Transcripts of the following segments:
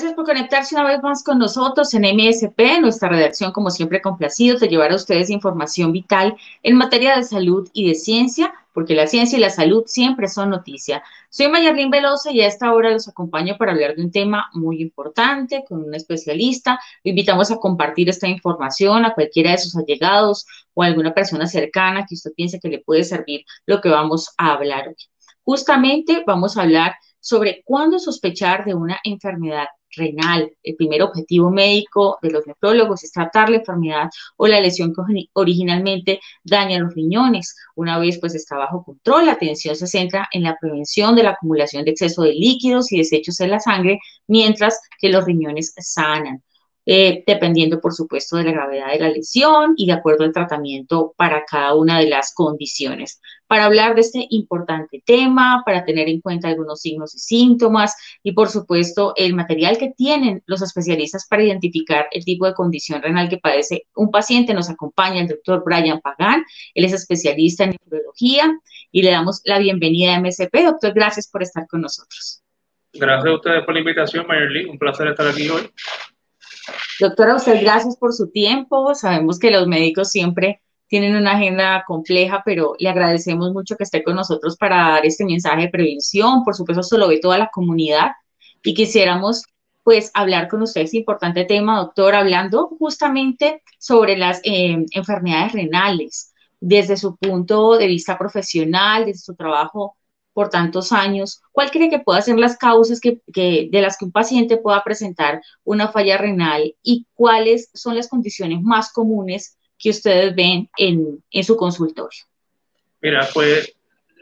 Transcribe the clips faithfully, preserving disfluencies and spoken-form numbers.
Gracias por conectarse una vez más con nosotros en M S P. Nuestra redacción, como siempre, complacido de llevar a ustedes información vital en materia de salud y de ciencia, porque la ciencia y la salud siempre son noticia. Soy Mayerlin Velosa y a esta hora los acompaño para hablar de un tema muy importante con un especialista. Lo invitamos a compartir esta información a cualquiera de sus allegados o a alguna persona cercana que usted piense que le puede servir lo que vamos a hablar hoy. Justamente vamos a hablar sobre cuándo sospechar de una enfermedad renal. El primer objetivo médico de los nefrólogos es tratar la enfermedad o la lesión que originalmente daña los riñones. Una vez pues está bajo control, la atención se centra en la prevención de la acumulación de exceso de líquidos y desechos en la sangre, mientras que los riñones sanan. Eh, dependiendo, por supuesto, de la gravedad de la lesión y de acuerdo al tratamiento para cada una de las condiciones. Para hablar de este importante tema, para tener en cuenta algunos signos y síntomas y, por supuesto, el material que tienen los especialistas para identificar el tipo de condición renal que padece un paciente, nos acompaña el doctor Brian Pagán. Él es especialista en nefrología y le damos la bienvenida a M S P. Doctor, gracias por estar con nosotros. Gracias a ustedes por la invitación, Mayerlin. Un placer estar aquí hoy. Doctora, a usted gracias por su tiempo. Sabemos que los médicos siempre tienen una agenda compleja, pero le agradecemos mucho que esté con nosotros para dar este mensaje de prevención. Por supuesto, esto lo ve toda la comunidad y quisiéramos pues hablar con usted este importante tema, doctor, hablando justamente sobre las eh, enfermedades renales, desde su punto de vista profesional, desde su trabajo por tantos años. ¿Cuál cree que puedan ser las causas que, que, de las que un paciente pueda presentar una falla renal y cuáles son las condiciones más comunes que ustedes ven en, en su consultorio? Mira, pues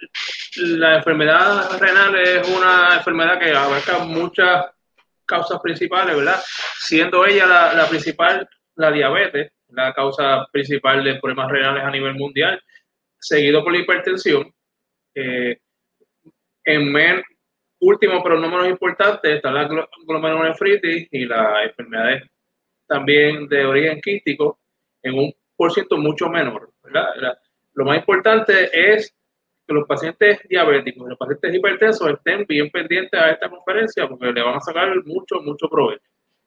la enfermedad renal es una enfermedad que abarca muchas causas principales, ¿verdad? Siendo ella la, la principal, la diabetes, la causa principal de problemas renales a nivel mundial, seguido por la hipertensión. Eh, en men, último, pero no menos importante, está la glomerulonefritis y las enfermedades también de origen quístico en un por ciento mucho menor, ¿verdad? Lo más importante es que los pacientes diabéticos y los pacientes hipertensos estén bien pendientes a esta conferencia porque le van a sacar mucho, mucho provecho.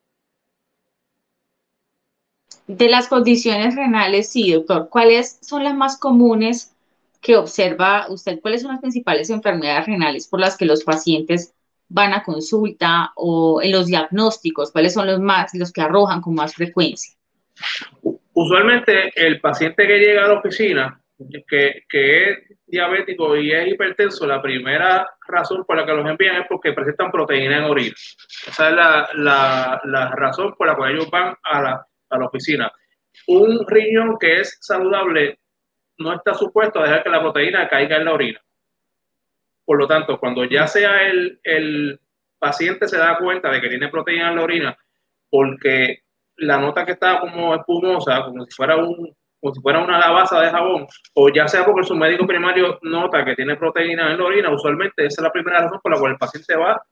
De las condiciones renales, sí, doctor, ¿cuáles son las más comunes que observa usted? ¿Cuáles son las principales enfermedades renales por las que los pacientes van a consulta o en los diagnósticos? ¿Cuáles son los más, los que arrojan con más frecuencia? Usualmente el paciente que llega a la oficina, que, que es diabético y es hipertenso, la primera razón por la que los envían es porque presentan proteína en orina. Esa es la, la, la razón por la cual ellos van a la, a la oficina. Un riñón que es saludable no está supuesto a dejar que la proteína caiga en la orina. Por lo tanto, cuando ya sea el, el paciente se da cuenta de que tiene proteína en la orina, porque la nota que está como espumosa, como si fuera un, como si fuera una lavaza de jabón, o ya sea porque su médico primario nota que tiene proteína en la orina, usualmente esa es la primera razón por la cual el paciente va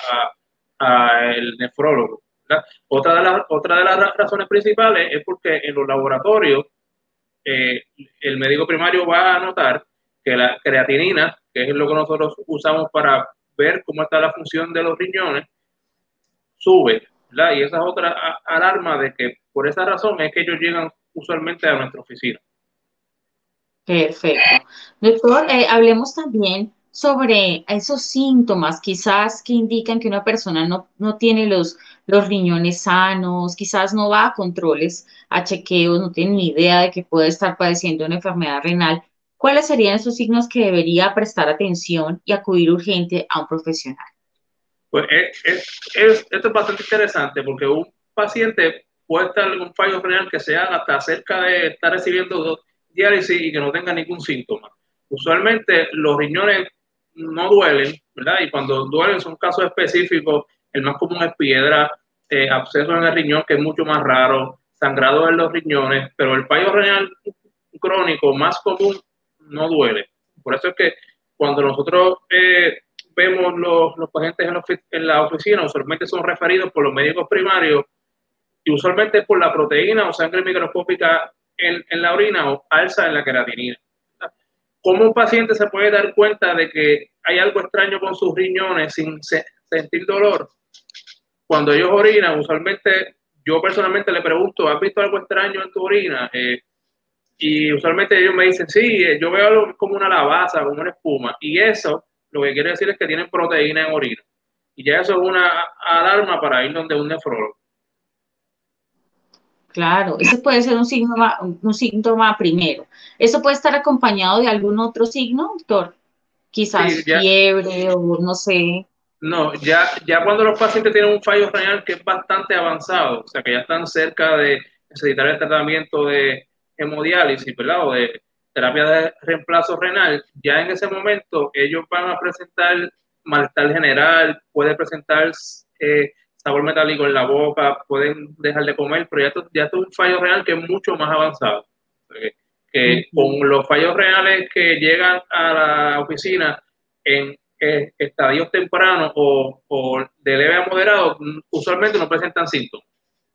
al nefrólogo. Otra de, las, otra de las razones principales es porque en los laboratorios eh, el médico primario va a notar que la creatinina, que es lo que nosotros usamos para ver cómo está la función de los riñones, sube, ¿verdad? Y esa es otra alarma de que por esa razón es que ellos llegan usualmente a nuestra oficina. Perfecto. Doctor, eh, hablemos también sobre esos síntomas quizás que indican que una persona no, no tiene los, los riñones sanos, quizás no va a controles, a chequeos, no tiene ni idea de que puede estar padeciendo una enfermedad renal. ¿Cuáles serían esos signos que debería prestar atención y acudir urgente a un profesional? Pues es, es, es, esto es bastante interesante porque un paciente puede estar en un fallo renal que sea hasta cerca de estar recibiendo diálisis y que no tenga ningún síntoma. Usualmente los riñones no duelen, ¿verdad? Y cuando duelen son casos específicos. El más común es piedra, eh, absceso en el riñón, que es mucho más raro, sangrado en los riñones, pero el fallo renal crónico más común no duele. Por eso es que cuando nosotros eh, vemos los, los pacientes en la, en la oficina, usualmente son referidos por los médicos primarios y usualmente por la proteína o sangre microscópica en, en la orina o alza en la creatinina. ¿Cómo un paciente se puede dar cuenta de que hay algo extraño con sus riñones sin se, sentir dolor? cuando ellos orinan, usualmente yo personalmente le pregunto, ¿has visto algo extraño en tu orina? Eh, y usualmente ellos me dicen, sí, yo veo algo como una lavaza, como una espuma, y eso lo que quiere decir es que tienen proteína en orina. Y ya eso es una alarma para ir donde un nefrólogo. Claro, ese puede ser un síntoma, un síntoma primero. ¿Eso puede estar acompañado de algún otro signo, doctor? Sí, Quizás ya, fiebre o no sé. no, ya, ya cuando los pacientes tienen un fallo renal que es bastante avanzado, o sea, que ya están cerca de necesitar el tratamiento de hemodiálisis, ¿verdad? O de terapia de reemplazo renal, ya en ese momento ellos van a presentar malestar general, puede presentar eh, sabor metálico en la boca, pueden dejar de comer, pero ya esto, ya esto es un fallo renal que es mucho más avanzado. Que, que Ujú. con los fallos renales que llegan a la oficina en eh, estadios tempranos o, o de leve a moderado, usualmente no presentan síntomas.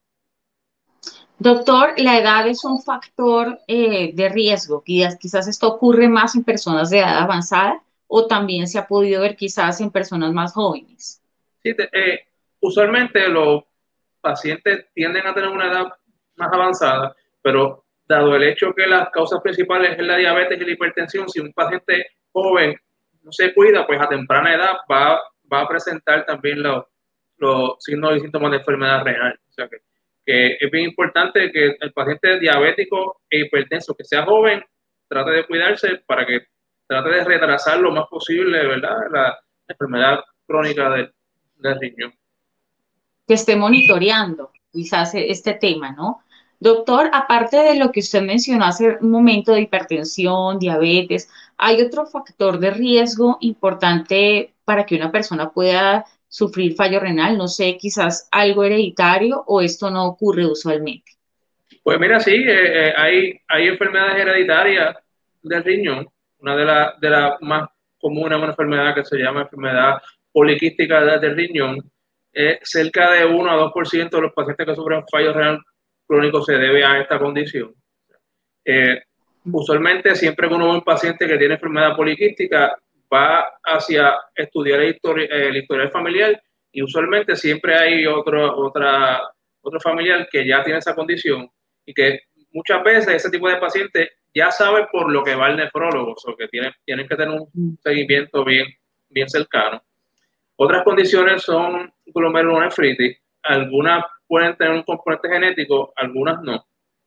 Doctor, la edad es un factor eh, de riesgo. Quizás, quizás esto ocurre más en personas de edad avanzada o también se ha podido ver quizás en personas más jóvenes. Sí, te, eh, usualmente los pacientes tienden a tener una edad más avanzada, pero dado el hecho que las causas principales es la diabetes y la hipertensión, si un paciente joven no se cuida, pues a temprana edad va, va a presentar también los, los signos y síntomas de enfermedad renal. O sea que, que es bien importante que el paciente diabético e hipertenso que sea joven trate de cuidarse para que trate de retrasar lo más posible, ¿verdad? La enfermedad crónica del, del riñón. Que esté monitoreando quizás e- este tema, ¿no? Doctor, aparte de lo que usted mencionó hace un momento de hipertensión, diabetes, ¿hay otro factor de riesgo importante para que una persona pueda sufrir fallo renal? No sé, quizás algo hereditario o esto no ocurre usualmente. Pues mira, sí, eh, eh, hay, hay enfermedades hereditarias del riñón. Una de las de la más comunes es una enfermedad que se llama enfermedad poliquística del riñón. Eh, cerca de uno a dos por ciento de los pacientes que sufren fallo renal crónico se debe a esta condición. Eh, Usualmente, siempre que uno ve un paciente que tiene enfermedad poliquística, va hacia estudiar el, histori el historial familiar y usualmente siempre hay otro, otra, otro familiar que ya tiene esa condición y que muchas veces ese tipo de pacientes ya sabe por lo que va el nefrólogo, o que tienen, tienen que tener un seguimiento bien, bien cercano. Otras condiciones son glomerulonefritis, algunas pueden tener un componente genético, algunas no.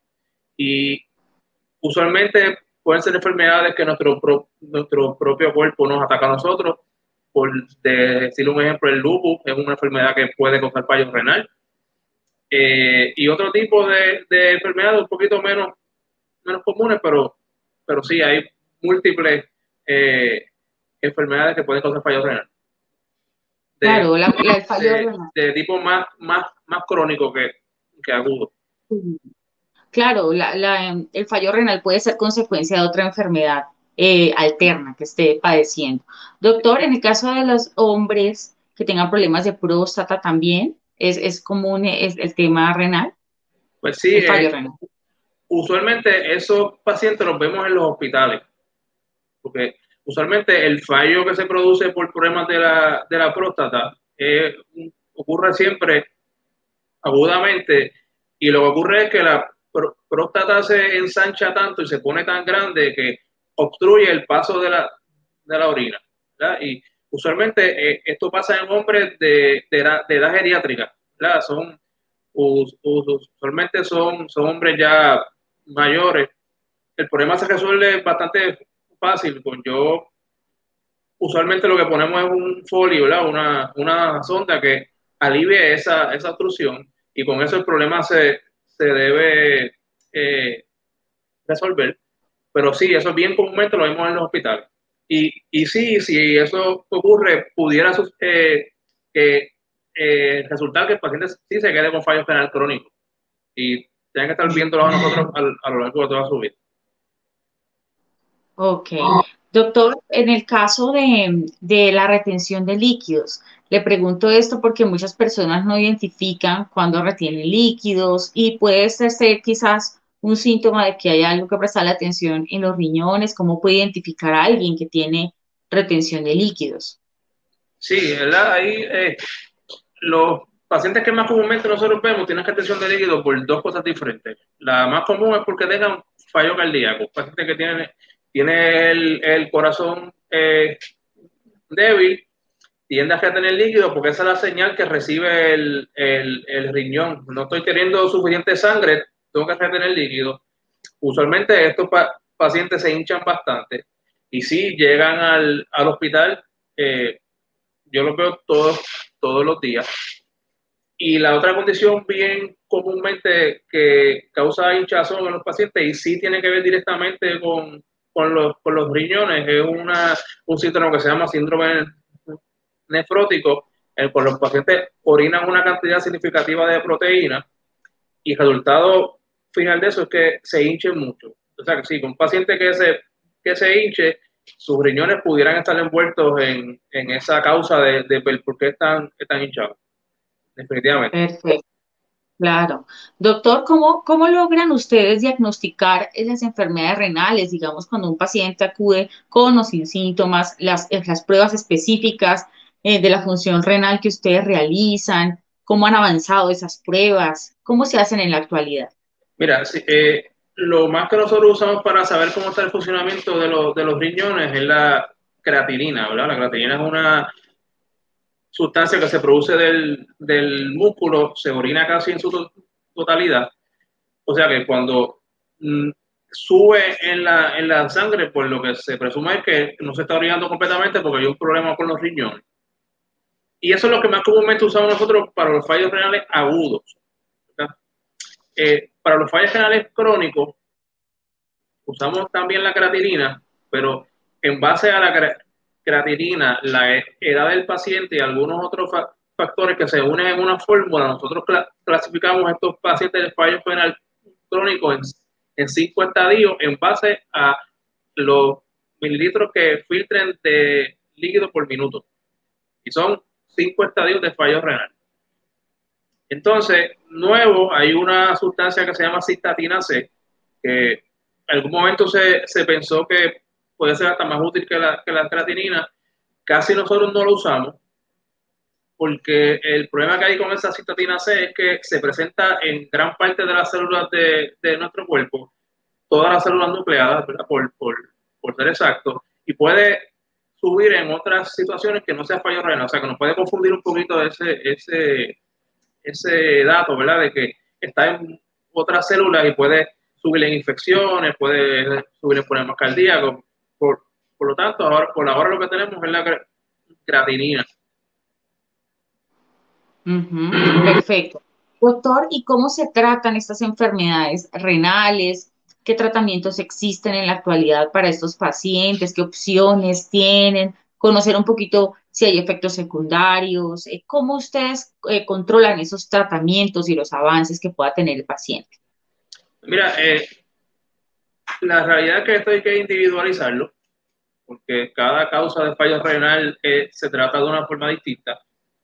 Y usualmente pueden ser enfermedades que nuestro, pro, nuestro propio cuerpo nos ataca a nosotros. Por decir un ejemplo, el lupus es una enfermedad que puede causar fallo renal. Eh, y otro tipo de, de enfermedades un poquito menos, menos comunes, pero, pero sí hay múltiples eh, enfermedades que pueden causar fallo renal. De, Claro, la- la- el fallo de, renal. de tipo más, más, más crónico que, que agudo. Claro, la- la- el fallo renal puede ser consecuencia de otra enfermedad eh, alterna que esté padeciendo. Doctor, en el caso de los hombres que tengan problemas de próstata también, es, es común es el tema renal, Pues sí, el eh, fallo renal. usualmente esos pacientes los vemos en los hospitales, porque usualmente el fallo que se produce por problemas de la, de la próstata eh, ocurre siempre agudamente y lo que ocurre es que la pr próstata se ensancha tanto y se pone tan grande que obstruye el paso de la, de la orina, ¿verdad? Y usualmente eh, esto pasa en hombres de, de, edad, de edad geriátrica, ¿verdad? Son, us, us, usualmente son, son hombres ya mayores. El problema se resuelve bastante fácil. Con yo, usualmente lo que ponemos es un folio, ¿verdad? Una, una sonda que alivie esa, esa obstrucción y con eso el problema se, se debe eh, resolver. Pero sí, eso bien comúnmente lo vemos en los hospitales. Y, y sí, si eso ocurre, pudiera eh, eh, eh, resultar que el paciente sí se quede con fallo renal crónico y tengan que estar viéndolo a nosotros a, a lo largo de toda su vida. Ok. Doctor, en el caso de, de la retención de líquidos, le pregunto esto porque muchas personas no identifican cuando retienen líquidos y puede ser, ser quizás un síntoma de que hay algo que prestar atención en los riñones. ¿Cómo puede identificar a alguien que tiene retención de líquidos? Sí, ¿verdad? Ahí eh, los pacientes que más comúnmente nosotros vemos tienen retención de líquido por dos cosas diferentes. La más común es porque tengan fallo cardíaco. Pacientes que tienen, tienen el, el corazón eh, débil, tiende a retener líquido porque esa es la señal que recibe el, el, el riñón. No estoy teniendo suficiente sangre, tengo que retener líquido. Usualmente estos pa pacientes se hinchan bastante y si llegan al, al hospital, eh, yo los veo todos, todos los días. Y la otra condición bien comúnmente que causa hinchazón en los pacientes y sí tiene que ver directamente con, con, los, con los riñones es una, un síndrome que se llama síndrome nefrótico, en el cual los pacientes orinan una cantidad significativa de proteína y el resultado final de eso es que se hinchen mucho. O sea que sí, un paciente que se, que se hinche, sus riñones pudieran estar envueltos en, en esa causa de, de, de por qué están, están hinchados. Definitivamente. Perfecto, claro. Doctor, ¿cómo, cómo logran ustedes diagnosticar las enfermedades renales, digamos, cuando un paciente acude con o sin síntomas, las, las pruebas específicas eh, de la función renal que ustedes realizan? ¿Cómo han avanzado esas pruebas? ¿Cómo se hacen en la actualidad? Mira, sí, eh, lo más que nosotros usamos para saber cómo está el funcionamiento de los, de los riñones es la creatinina, ¿verdad? La creatinina es una sustancia que se produce del, del músculo, se orina casi en su to totalidad. O sea que cuando mm, sube en la, en la sangre, pues lo que se presume es que no se está orinando completamente porque hay un problema con los riñones. Y eso es lo que más comúnmente usamos nosotros para los fallos renales agudos. Eh, para los fallos renales crónicos, usamos también la creatinina, pero en base a la creatinina, la edad del paciente y algunos otros fa factores que se unen en una fórmula, nosotros cl clasificamos estos pacientes de fallo renal crónico en, en cinco estadios en base a los mililitros que filtren de líquido por minuto. Y son cinco estadios de fallo renal. Entonces, nuevo, hay una sustancia que se llama cistatina C, que en algún momento se, se pensó que puede ser hasta más útil que la, que la creatinina. Casi nosotros no lo usamos, porque el problema que hay con esa cistatina C es que se presenta en gran parte de las células de, de nuestro cuerpo, todas las células nucleadas, ¿verdad? Por, por, por ser exacto, y puede subir en otras situaciones que no sea fallo renal, o sea que nos puede confundir un poquito ese, ese, ese dato, ¿verdad? De que está en otras células y puede subir en infecciones, puede subir en problemas cardíacos. Por, por lo tanto, ahora, por ahora lo que tenemos es la creatinina. Uh-huh. Perfecto. Doctor, ¿y cómo se tratan estas enfermedades renales? ¿Qué tratamientos existen en la actualidad para estos pacientes? ¿Qué opciones tienen? Conocer un poquito si hay efectos secundarios. Eh, ¿Cómo ustedes eh, controlan esos tratamientos y los avances que pueda tener el paciente? Mira, eh, la realidad es que esto hay que individualizarlo, porque cada causa de fallo renal eh, se trata de una forma distinta.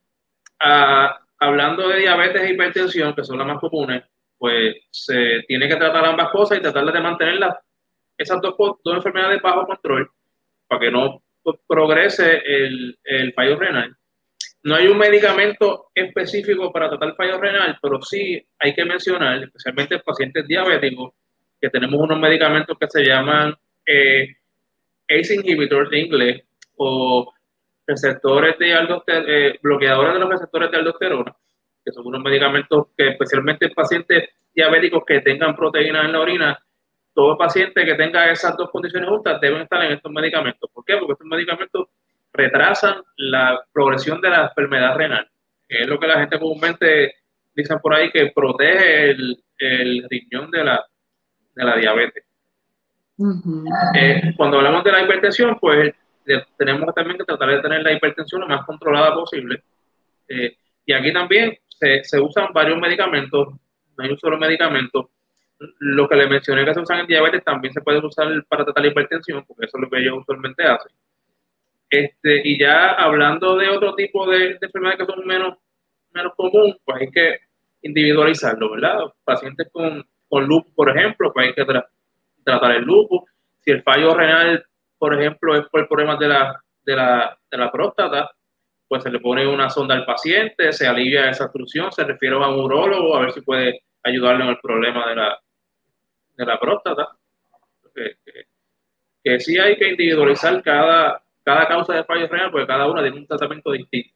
Ah, hablando de diabetes e hipertensión, que son las más comunes, pues se tiene que tratar ambas cosas y tratar de mantener esas dos, dos enfermedades bajo control para que no progrese el, el fallo renal. No hay un medicamento específico para tratar el fallo renal, pero sí hay que mencionar, especialmente en pacientes diabéticos, que tenemos unos medicamentos que se llaman eh, A C E inhibitors de inglés o receptores de aldosterona, eh, bloqueadores de los receptores de aldosterona, que son unos medicamentos que especialmente en pacientes diabéticos que tengan proteínas en la orina, todo paciente que tenga esas dos condiciones juntas deben estar en estos medicamentos. ¿Por qué? Porque estos medicamentos retrasan la progresión de la enfermedad renal, que es lo que la gente comúnmente dice por ahí, que protege el, el riñón de la, de la diabetes. Uh-huh. eh, cuando hablamos de la hipertensión, pues tenemos también que tratar de tener la hipertensión lo más controlada posible. Eh, y aquí también se, se usan varios medicamentos, no hay un solo medicamento. Lo que le mencioné que se usan en diabetes también se puede usar para tratar la hipertensión, porque eso es lo que ellos usualmente hacen. Este, y ya hablando de otro tipo de, de enfermedades que son menos, menos comunes, pues hay que individualizarlo, ¿verdad? Pacientes con, con lupus, por ejemplo, pues hay que tra tratar el lupus. Si el fallo renal, por ejemplo, es por problemas de la, de la, de la próstata, pues se le pone una sonda al paciente, se alivia esa obstrucción, se refiere a un urólogo a ver si puede ayudarle en el problema de la, de la próstata. Que, que, que sí hay que individualizar cada, cada causa de fallo renal, porque cada una tiene un tratamiento distinto.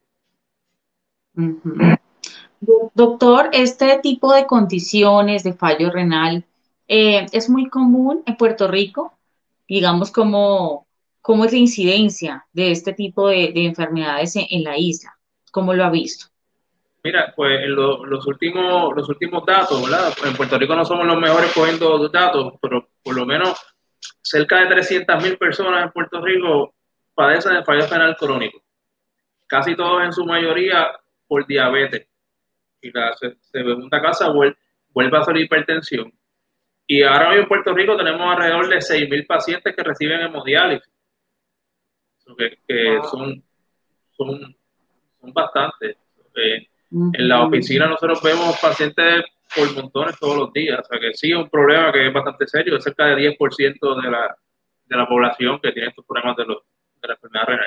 Uh-huh. Doctor, este tipo de condiciones de fallo renal eh, es muy común en Puerto Rico, digamos, ¿cómo, cómo es la incidencia de este tipo de, de enfermedades en, en la isla? ¿Cómo lo ha visto? Mira, pues en lo, los, últimos, los últimos datos, ¿verdad? En Puerto Rico no somos los mejores cogiendo datos, pero por lo menos cerca de trescientas mil personas en Puerto Rico padecen de fallo renal crónico. Casi todos en su mayoría por diabetes. Y la segunda casa vuelve, vuelve a ser hipertensión. Y ahora mismo en Puerto Rico tenemos alrededor de seis mil pacientes que reciben hemodiálisis. Que, que wow. son, son, son bastantes. Eh, uh-huh. En la oficina nosotros vemos pacientes por montones todos los días. O sea que sí es un problema que es bastante serio. Es cerca de diez por ciento de la, de la población que tiene estos problemas de, los, de la enfermedad renal.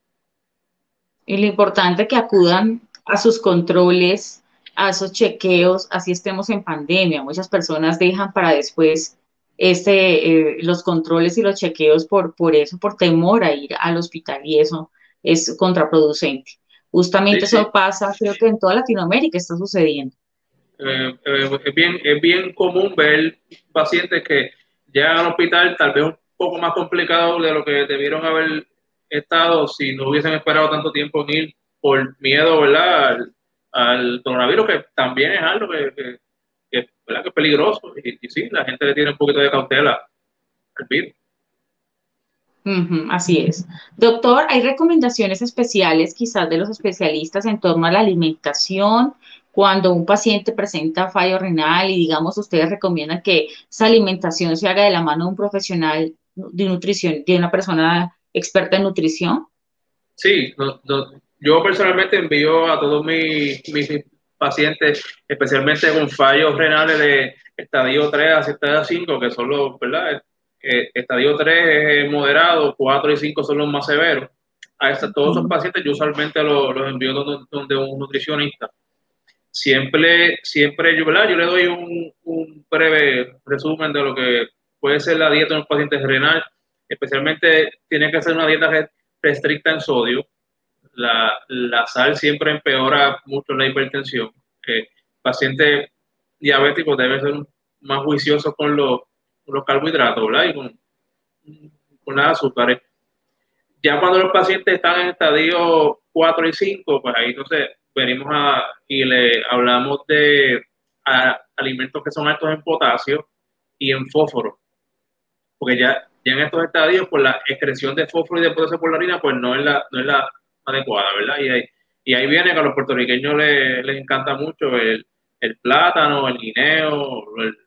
Y lo importante es que acudan a sus controles, a esos chequeos, así estemos en pandemia. Muchas personas dejan para después este, eh, los controles y los chequeos por, por eso, por temor a ir al hospital, y eso es contraproducente. Justamente sí, eso sí. pasa, creo que en toda Latinoamérica está sucediendo. Eh, eh, es, bien, es bien común ver pacientes que llegan al hospital tal vez un poco más complicado de lo que debieron haber estado si no hubiesen esperado tanto tiempo en ir por miedo, ¿verdad?, al, al coronavirus, que también es algo que, que, que, ¿verdad?, que es peligroso. Y, y sí, la gente le tiene un poquito de cautela al virus. Uh-huh, así es. Doctor, ¿hay recomendaciones especiales quizás de los especialistas en torno a la alimentación cuando un paciente presenta fallo renal y, digamos, ustedes recomiendan que esa alimentación se haga de la mano de un profesional de nutrición, de una persona experta en nutrición? Sí, no, no, yo personalmente envío a todos mis, mis pacientes, especialmente con fallos renales de estadio tres a estadio cinco, que son los, ¿verdad? Eh, estadio tres es moderado, cuatro y cinco son los más severos. A esa, todos esos pacientes yo usualmente los, los envío donde, donde un nutricionista. Siempre, siempre yo, ¿verdad?, yo le doy un, un breve resumen de lo que puede ser la dieta de un paciente renal. Especialmente tiene que ser una dieta restricta en sodio. La, la sal siempre empeora mucho la hipertensión. Eh, pacientes diabéticos deben ser más juiciosos con los, con los carbohidratos, ¿verdad?, y con, con las azúcares. Ya cuando los pacientes están en estadio cuatro y cinco, pues ahí entonces venimos a, y le hablamos de a, alimentos que son altos en potasio y en fósforo. Porque ya, ya en estos estadios, pues la excreción de fósforo y de potasio por la orina, pues no es la, no es la adecuada, ¿verdad? Y ahí, y ahí viene que a los puertorriqueños les, les encanta mucho el, el plátano, el guineo, el,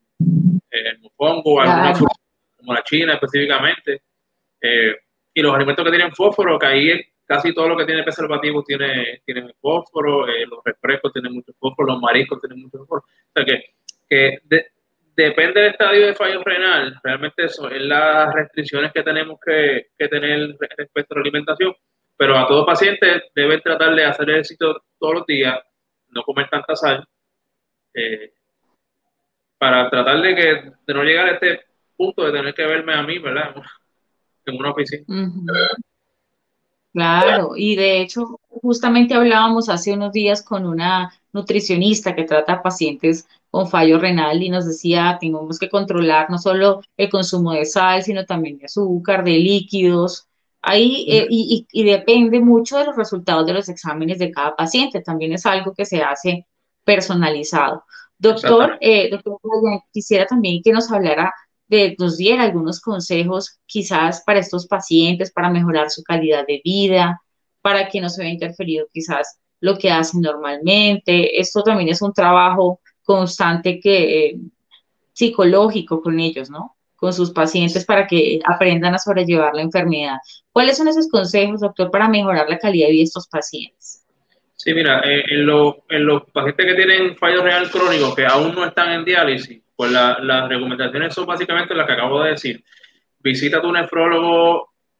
el mofongo, claro, alguna fruta, como la china específicamente. Eh, y los alimentos que tienen fósforo, que ahí casi todo lo que tiene preservativos tiene, tiene fósforo, eh, los refrescos tienen mucho fósforo, los mariscos tienen mucho fósforo. O sea que, que de, depende del estadio de fallo renal, realmente eso es las restricciones que tenemos que, que tener respecto a la alimentación, pero a todo paciente deben tratar de hacer ejercicio todos los días, no comer tanta sal, eh, para tratar de, que, de no llegar a este punto de tener que verme a mí, ¿verdad?, en una oficina. Uh-huh. Claro, y de hecho, justamente hablábamos hace unos días con una nutricionista que trata a pacientes con fallo renal y nos decía, tenemos que controlar no solo el consumo de sal, sino también de azúcar, de líquidos. Ahí, eh, y, y, y depende mucho de los resultados de los exámenes de cada paciente. También es algo que se hace personalizado. Doctor, eh, doctor, quisiera también que nos hablara de, nos diera algunos consejos quizás para estos pacientes, para mejorar su calidad de vida, para que no se vea interferido quizás lo que hacen normalmente. Esto también es un trabajo constante que, eh, psicológico con ellos, ¿no?, con sus pacientes, para que aprendan a sobrellevar la enfermedad. ¿Cuáles son esos consejos, doctor, para mejorar la calidad de vida de estos pacientes? Sí, mira, eh, en, lo, en los pacientes que tienen fallo renal crónico, que aún no están en diálisis, pues la, las recomendaciones son básicamente las que acabo de decir. Visita a tu nefrólogo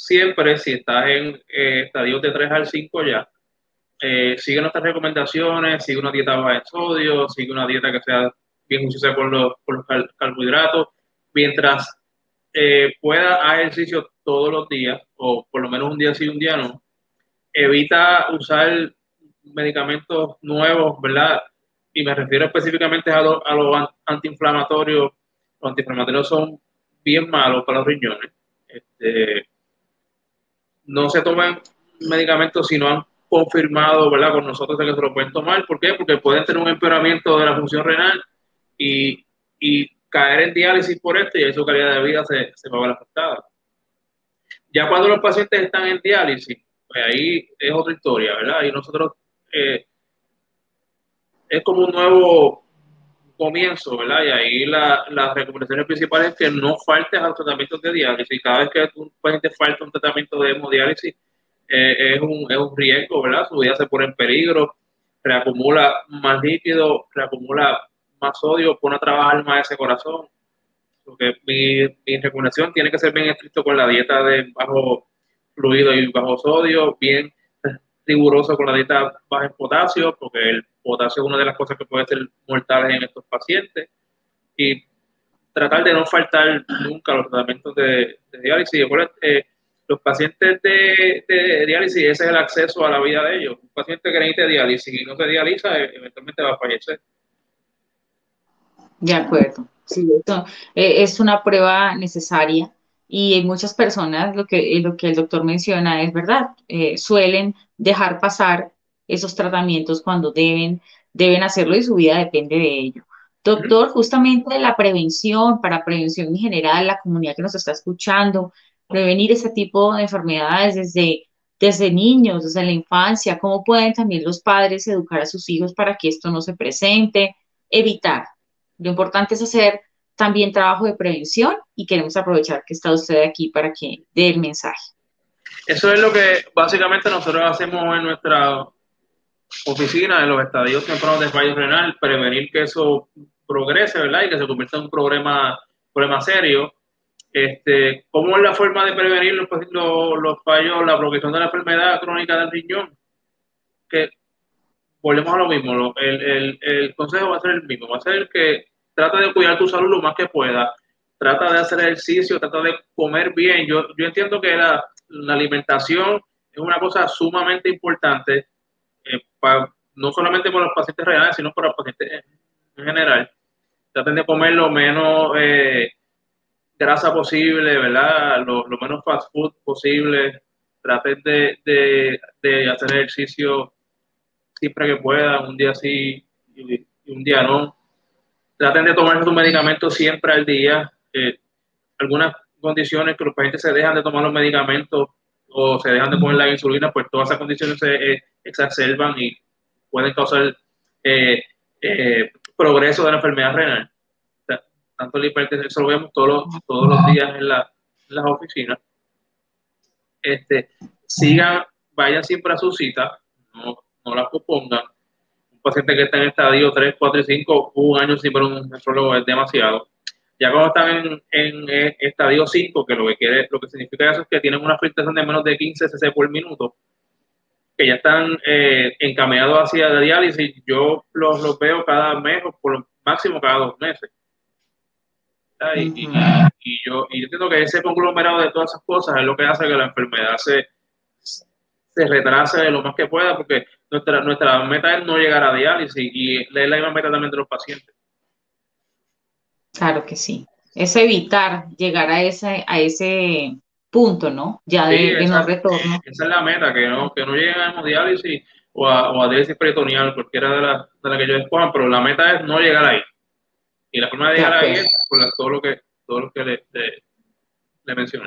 siempre, si estás en eh, estadios de tres al cinco ya, eh, sigue nuestras recomendaciones, sigue una dieta baja en sodio, sigue una dieta que sea bien juiciosa con los, con los car carbohidratos, mientras eh, pueda hacer ejercicio todos los días, o por lo menos un día sí, un día no. Evita usar medicamentos nuevos, ¿verdad? Y me refiero específicamente a los a lo antiinflamatorios. Los antiinflamatorios son bien malos para los riñones. Este, no se toman medicamentos si no han confirmado, ¿verdad?, con nosotros de que se lo pueden tomar. ¿Por qué? Porque pueden tener un empeoramiento de la función renal y, y caer en diálisis por esto, y ahí su calidad de vida se, se va a ver afectada. Ya cuando los pacientes están en diálisis, pues ahí es otra historia, ¿verdad? Y nosotros, eh, es como un nuevo comienzo, ¿verdad? Y ahí la, las recomendaciones principales es que no faltes a los tratamientos de diálisis. Cada vez que un paciente falta un tratamiento de hemodiálisis, eh, es, un, es un riesgo, ¿verdad? Su vida se pone en peligro, reacumula más líquido, reacumula más sodio, pone a trabajar más ese corazón. Porque mi, mi recomendación tiene que ser bien estricto con la dieta de bajo fluido y bajo sodio, bien riguroso con la dieta baja en potasio, porque el potasio es una de las cosas que puede ser mortales en estos pacientes, y tratar de no faltar nunca a los tratamientos de, de diálisis. Eh, los pacientes de, de diálisis, ese es el acceso a la vida de ellos. Un paciente que necesita diálisis y no se dializa, eventualmente va a fallecer. De acuerdo, sí, esto, eh, es una prueba necesaria y hay muchas personas, lo que, eh, lo que el doctor menciona es verdad, eh, suelen dejar pasar esos tratamientos cuando deben, deben hacerlo y su vida depende de ello. Doctor, justamente la prevención, para prevención en general, la comunidad que nos está escuchando, prevenir ese tipo de enfermedades desde, desde niños, desde la infancia, cómo pueden también los padres educar a sus hijos para que esto no se presente, evitar. Lo importante es hacer también trabajo de prevención y queremos aprovechar que está usted aquí para que dé el mensaje. Eso es lo que básicamente nosotros hacemos en nuestra oficina, en los estadios tempranos de fallo renal, prevenir que eso progrese, ¿verdad? Y que se convierta en un problema, problema serio. Este, ¿Cómo es la forma de prevenir los, los, los fallos, la progresión de la enfermedad crónica del riñón? Que volvemos a lo mismo, lo, el, el, el consejo va a ser el mismo, va a ser el que trata de cuidar tu salud lo más que pueda, trata de hacer ejercicio, trata de comer bien. Yo, yo entiendo que la, la alimentación es una cosa sumamente importante, eh, para, no solamente para los pacientes renales, sino para los pacientes en general. Traten de comer lo menos eh, grasa posible, ¿verdad? Lo, lo menos fast food posible. Traten de, de, de hacer ejercicio siempre que puedan, un día sí y, y un día no. Traten de tomar sus medicamentos siempre al día. Eh, algunas condiciones que los pacientes se dejan de tomar los medicamentos o se dejan de poner la insulina, pues todas esas condiciones se eh, exacerban y pueden causar eh, eh, progreso de la enfermedad renal. O sea, tanto la hipertensión, eso lo vemos todos los, todos los días en, la, en las oficinas. Este, sigan, vayan siempre a su cita, no, no la pospongan. Un paciente que está en estadio tres, cuatro y cinco, un año sin ver un nefrólogo es demasiado. Ya cuando están en, en, en estadio cinco, que lo que quiere, lo que significa eso es que tienen una filtración de menos de quince cc por minuto, que ya están eh, encaminados hacia la diálisis, yo los, los veo cada mes o por lo máximo cada dos meses. Y, uh-huh. y, y, yo, y yo entiendo que ese conglomerado de todas esas cosas es lo que hace que la enfermedad se, se retrase lo más que pueda, porque nuestra, nuestra meta es no llegar a diálisis y es la misma meta también de los pacientes. Claro que sí. Es evitar llegar a ese, a ese punto, ¿no? Ya de, sí, de esa, no retorno. Esa es la meta, que no, que no lleguen a hemodiálisis o a, o a diálisis peritoneal, cualquiera de las de la que ellos escojan, pero la meta es no llegar ahí. Y la forma de llegar ahí es por todo lo que, todo lo que le, le, le mencioné.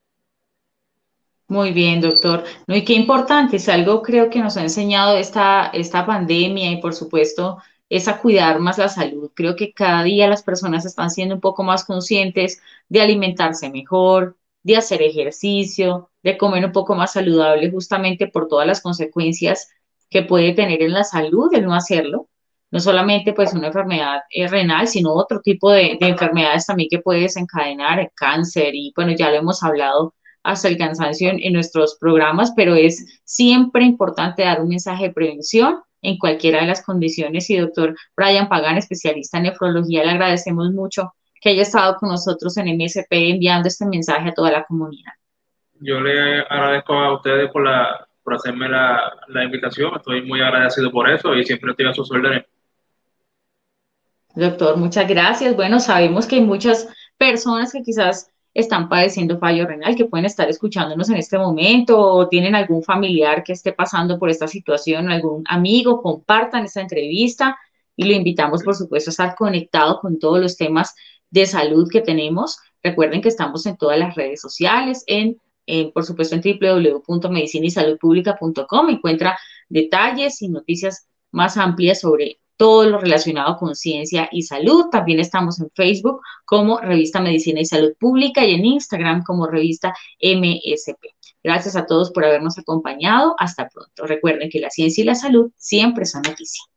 Muy bien, doctor. No, y qué importante, es algo creo que nos ha enseñado esta, esta pandemia y por supuesto es a cuidar más la salud. Creo que cada día las personas están siendo un poco más conscientes de alimentarse mejor, de hacer ejercicio, de comer un poco más saludable, justamente por todas las consecuencias que puede tener en la salud el no hacerlo. No solamente pues una enfermedad eh, renal, sino otro tipo de, de enfermedades también que puede desencadenar el cáncer y bueno, ya lo hemos hablado hasta el cansancio en, en nuestros programas, pero es siempre importante dar un mensaje de prevención en cualquiera de las condiciones. Y doctor Brian Pagan, especialista en nefrología, le agradecemos mucho que haya estado con nosotros en M S P enviando este mensaje a toda la comunidad. Yo le agradezco a ustedes por, la, por hacerme la, la invitación, estoy muy agradecido por eso y siempre estoy a sus órdenes. Doctor, muchas gracias. Bueno, sabemos que hay muchas personas que quizás están padeciendo fallo renal, que pueden estar escuchándonos en este momento o tienen algún familiar que esté pasando por esta situación, algún amigo, compartan esta entrevista y lo invitamos, por supuesto, a estar conectado con todos los temas de salud que tenemos. Recuerden que estamos en todas las redes sociales, en, en por supuesto, en w w w punto medicina y salud pública punto com. Encuentra detalles y noticias más amplias sobre todo lo relacionado con ciencia y salud. También estamos en Facebook como Revista Medicina y Salud Pública y en Instagram como Revista M S P. Gracias a todos por habernos acompañado. Hasta pronto. Recuerden que la ciencia y la salud siempre son noticia.